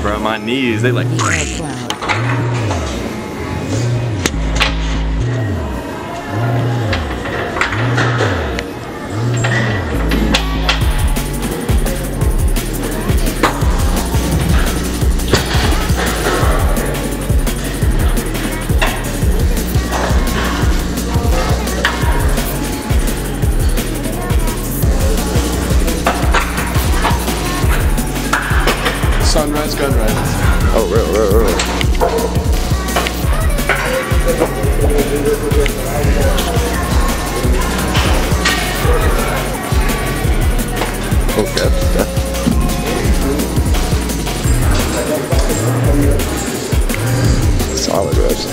bro. My knees, they like. Sunrise, Gunrise. Oh, real. Okay. Solid reps.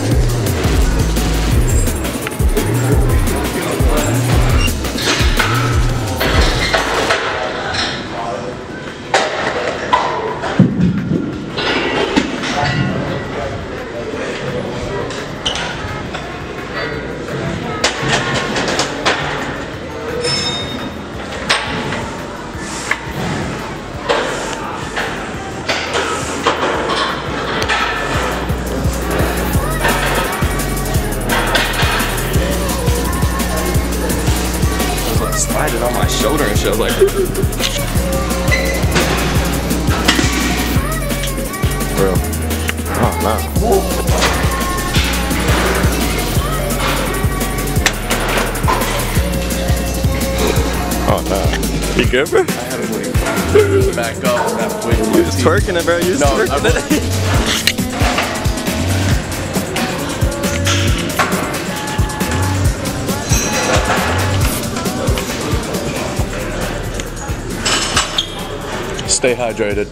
Sliding on my shoulder and shit. I was like, bro. Oh, no. Oh, no. You good, bro? I had to wait. Back up. Have to wait. You just twerking it, bro. You just twerking it. Stay hydrated.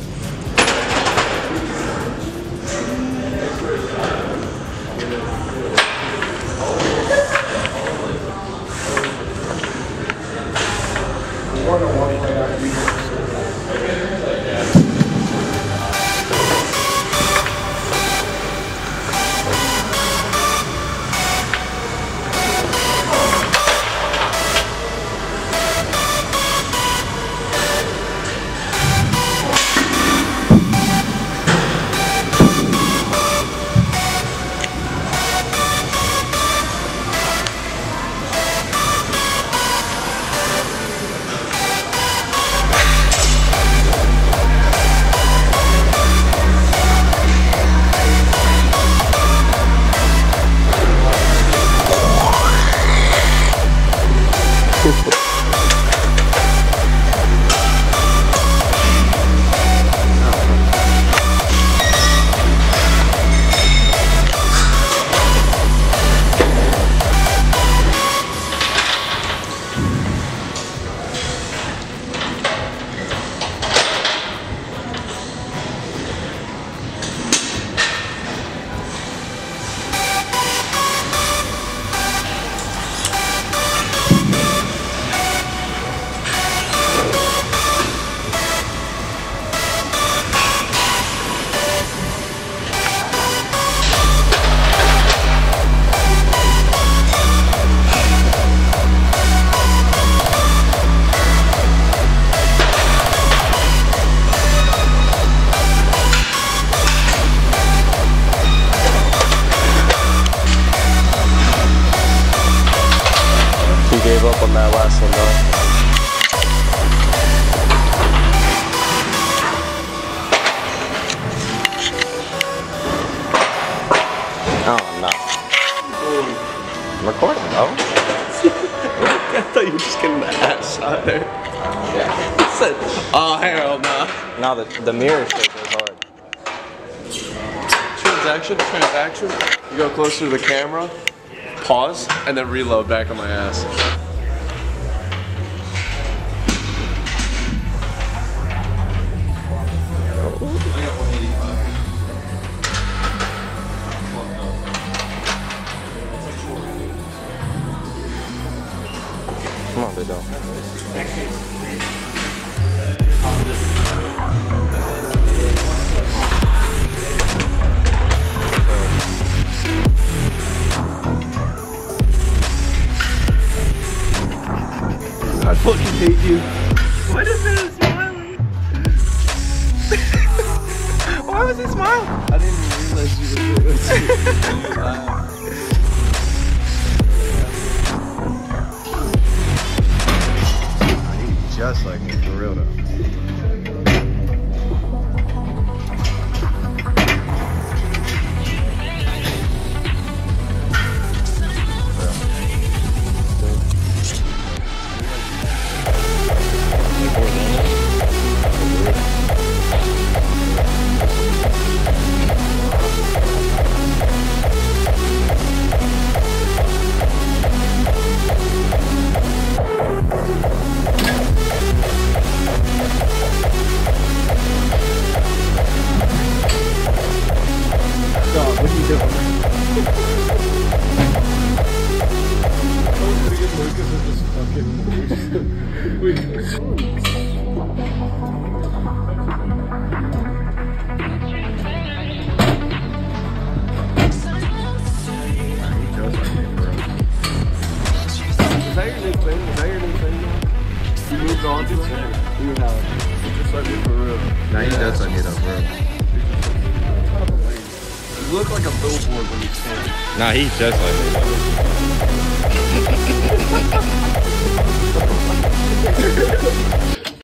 Gave up on that last one, though. Oh, no. I'm recording, though. I thought you were just getting the ass shot there. Yeah. I said, oh, hell no. Now the mirror shake is hard. Transaction. You go closer to the camera, pause, and then reload back on my ass. Come on, big dog. I fucking hate you. What is this smiling? Why is he smiling? I didn't even realize you were doing this. Just like me, for real though. Nah, he does like me though, bro. You look like a billboard when you stand. Nah, he just like me though.